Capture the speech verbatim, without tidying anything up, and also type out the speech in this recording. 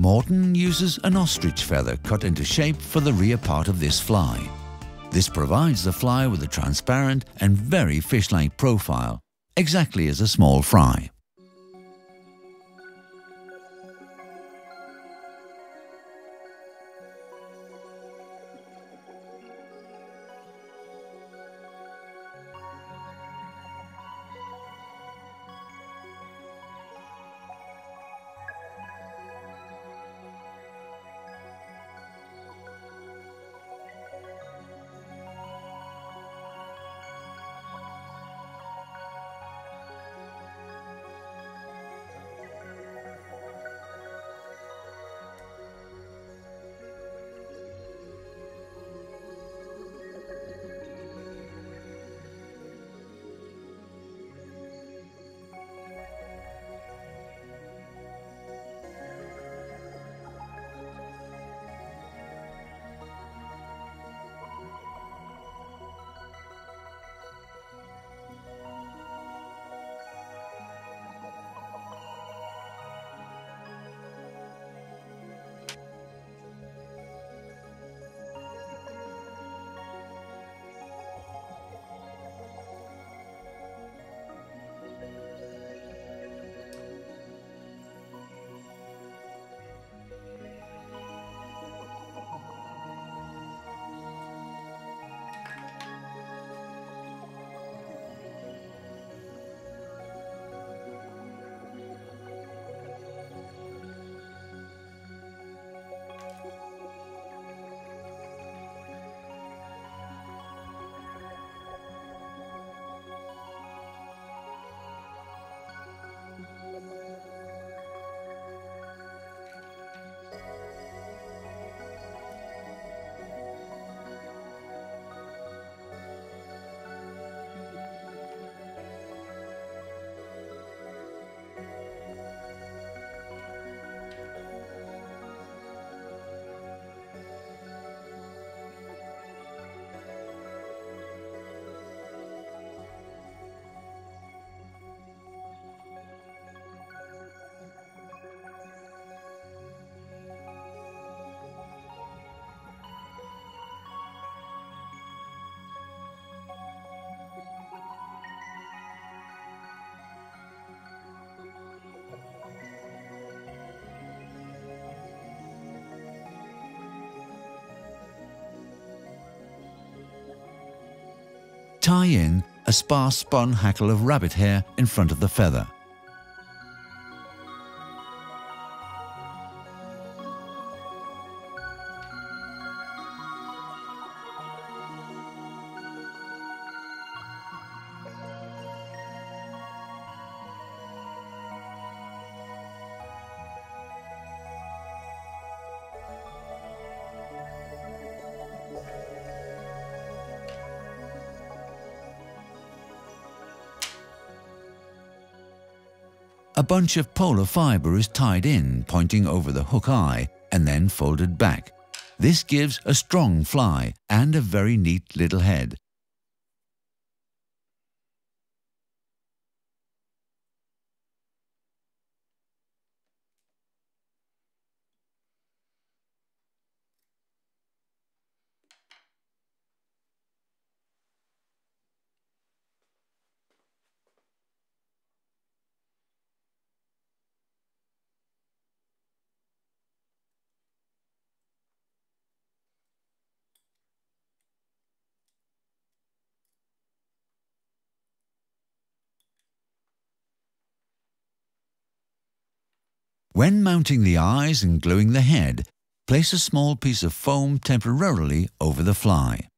Morton uses an ostrich feather cut into shape for the rear part of this fly. This provides the fly with a transparent and very fish-like profile, exactly as a small fry. Tie in a sparse spun hackle of rabbit hair in front of the feather. A bunch of polar fibre is tied in, pointing over the hook eye and then folded back. This gives a strong fly and a very neat little head. When mounting the eyes and gluing the head, place a small piece of foam temporarily over the fly.